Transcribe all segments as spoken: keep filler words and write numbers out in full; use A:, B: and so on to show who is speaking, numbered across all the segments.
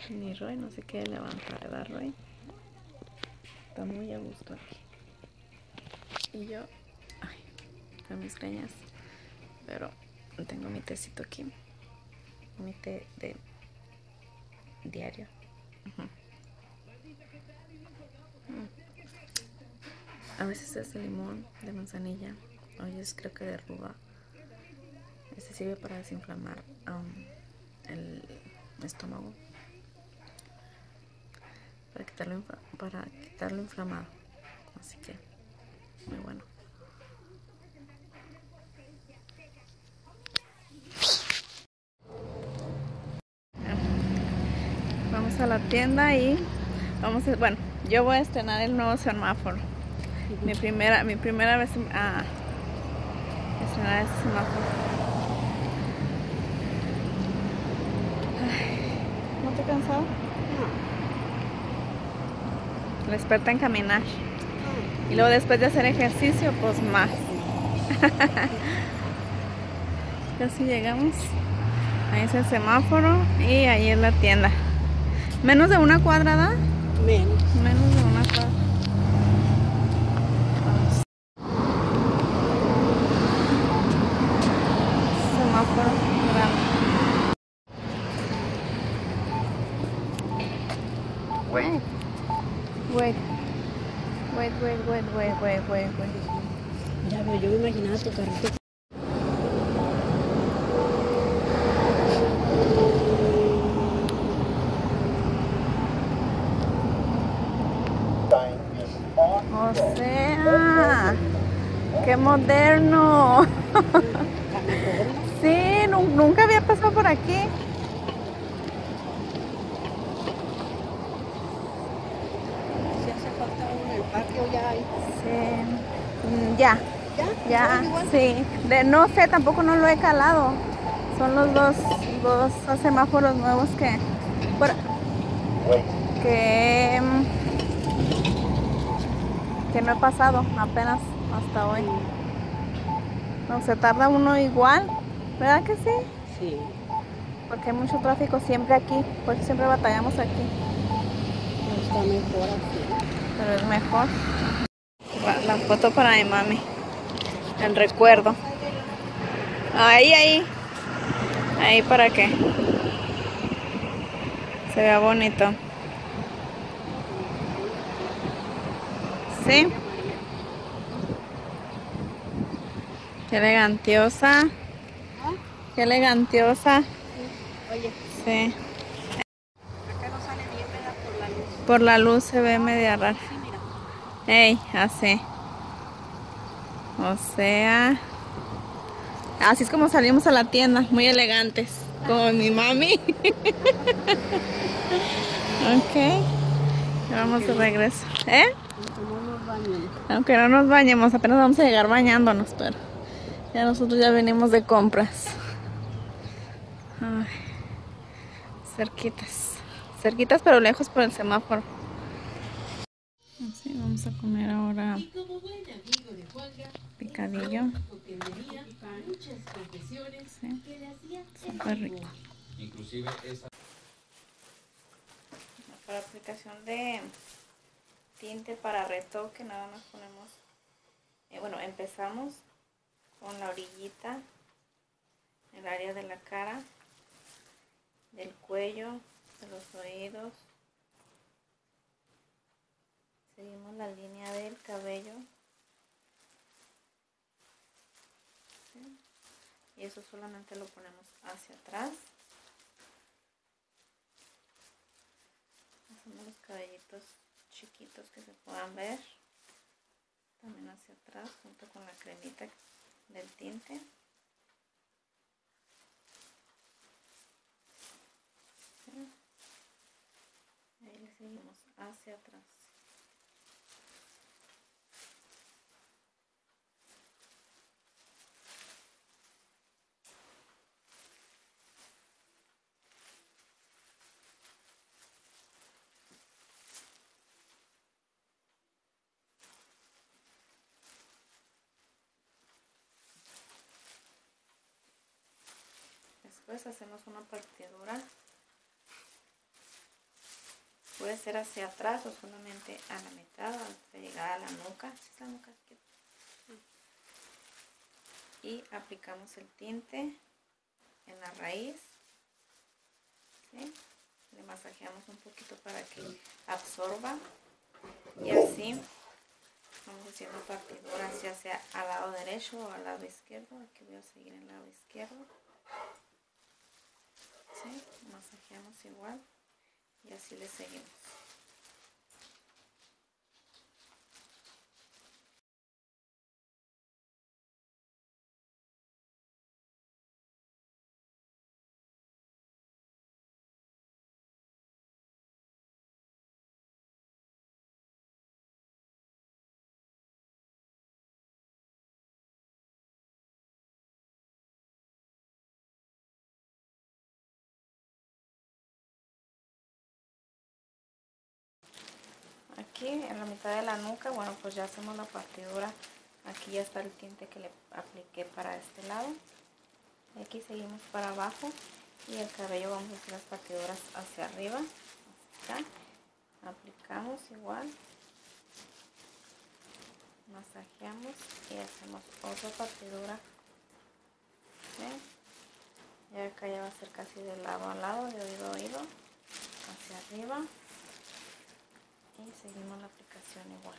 A: Ni Roy no se quiere levantar, ¿verdad, Roy? Está muy a gusto aquí. Y yo, ay, con mis greñas. Pero tengo mi tecito aquí. Mi té de diario. Uh-huh. Mm. A veces es de limón, de manzanilla. Hoy es creo que de ruda. Este sirve para desinflamar um, el estómago. Para quitarlo, para quitarlo inflamado. Así que, muy bueno. Vamos a la tienda y vamos a, bueno, yo voy a estrenar el nuevo semáforo. Uh-huh. Mi primera, mi primera vez a estrenar este semáforo. Ay, ¿no te he cansado? No. La experta en caminar. Uh-huh. Y luego después de hacer ejercicio, pues más. Casi llegamos. Ahí es el semáforo y ahí es la tienda. ¿Menos de una cuadra, da?
B: Menos.
A: Menos de una cuadra. Vamos. Semáforo grande. Wait. Wait. Wait, wait, wait, wait, wait, wait, wait.
B: Ya veo, yo me imaginaba tu carrito.
A: O sea, qué moderno. Sí, nunca había pasado por aquí.
B: Si hace falta uno en el parque o ya hay.
A: Sí, ya.
B: ¿Ya?
A: Ya,
B: igual?
A: sí. De, no sé, tampoco no lo he calado. Son los dos, dos semáforos nuevos que, por, que, que no he pasado apenas hasta hoy. No, se tarda uno igual, ¿verdad que sí?
B: Sí.
A: Porque hay mucho tráfico siempre aquí, por eso siempre batallamos aquí.
B: No está mejor aquí.
A: Pero es mejor. La foto para mi mami. El recuerdo. Ahí, ahí. Ahí para que se vea bonito. ¿Sí? Qué elegantiosa. ¿Ah? Qué elegantiosa.
B: Sí. Oye.
A: Sí.
B: Acá no sale bien, ¿verdad? Por la luz.
A: Por la luz se ve media rara.
B: Sí, mira.
A: Ey, así. O sea... Así es como salimos a la tienda, muy elegantes. Como mi mami. Ok. Vamos de regreso. ¿Eh?
B: Aunque no nos bañemos.
A: Aunque no nos bañemos, apenas vamos a llegar bañándonos, pero ya nosotros ya venimos de compras. Ay, cerquitas. Cerquitas pero lejos por el semáforo. Así vamos a comer ahora picadillo. Sí, súper rico. Para aplicación de tinte para retoque, nada más ponemos, eh, bueno, empezamos con la orillita, el área de la cara, del cuello, de los oídos, seguimos la línea del cabello, ¿sí? Y eso solamente lo ponemos hacia atrás, hacemos los cabellitos chiquitos que se puedan ver, también hacia atrás junto con la cremita del tinte. ¿Sí? Ahí le seguimos hacia atrás. Después hacemos una partidura Puede ser hacia atrás o solamente a la mitad hasta llegar a la nuca. La nuca y aplicamos el tinte en la raíz, ¿sí? Le masajeamos un poquito para que absorba y así vamos haciendo partiduras ya sea al lado derecho o al lado izquierdo. Aquí voy a seguir el lado izquierdo, ¿sí? Masajeamos igual y así le seguimos. Aquí en la mitad de la nuca, bueno, pues ya hacemos la partidura. Aquí ya está el tinte que le apliqué para este lado. Y aquí seguimos para abajo y el cabello vamos a hacer las partiduras hacia arriba. Acá. Aplicamos igual, masajeamos y hacemos otra partidura, ¿sí? Y acá ya va a ser casi de lado a lado, de oído a oído, hacia arriba. Y seguimos la aplicación igual.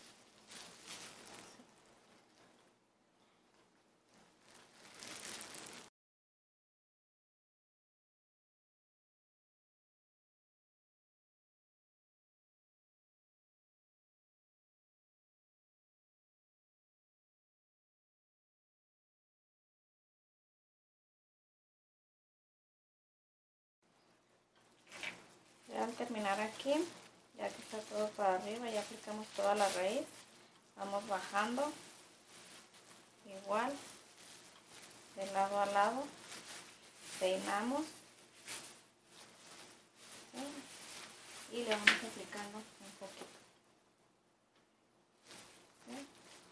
A: Ya al terminar aquí, ya que está todo para arriba, ya aplicamos toda la raíz. Vamos bajando igual de lado a lado, peinamos, ¿sí? Y le vamos aplicando un poquito, ¿sí?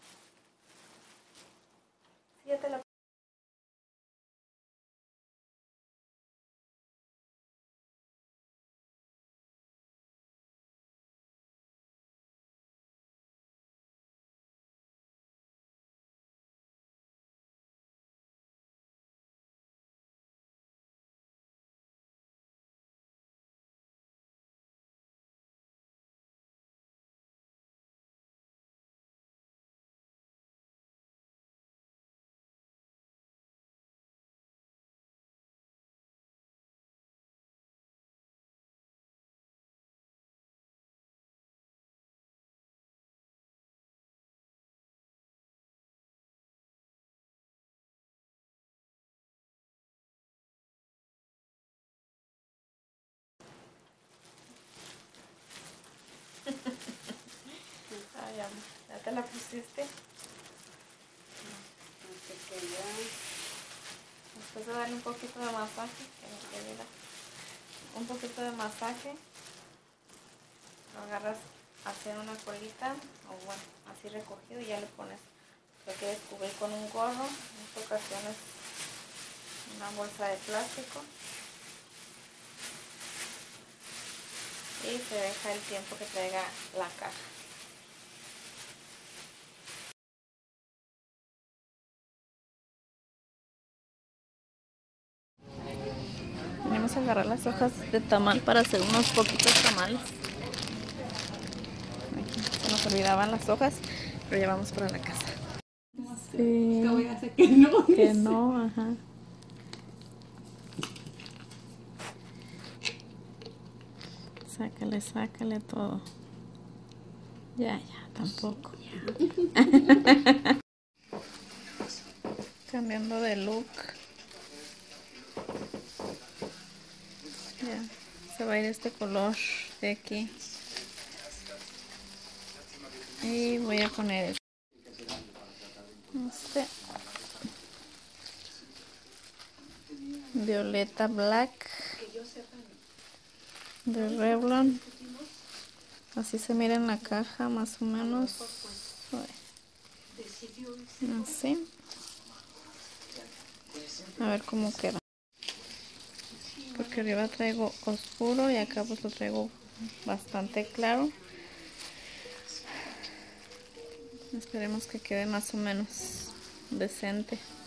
A: Sí, ya te la Ay, amor, ¿ya te la pusiste? Después de darle un poquito de masaje, que me quede un poquito de masaje, lo agarras así en una colita, o bueno, así recogido y ya le pones, lo quieres cubrir con un gorro, en esta ocasión es una bolsa de plástico, y se deja el tiempo que traiga la caja. Venimos a agarrar las hojas de tamal para hacer unos poquitos tamales. Aquí se nos olvidaban las hojas, pero llevamos para la casa. Sí, que no, que no, ajá. Sácale, sácale todo. Ya, ya, tampoco. Cambiando de look. Ya, se va a ir este color de aquí. Y voy a poner este violeta black de Revlon. Así se mira en la caja más o menos. Así. A ver cómo queda. Porque arriba traigo oscuro y acá pues lo traigo bastante claro. Esperemos que quede más o menos decente.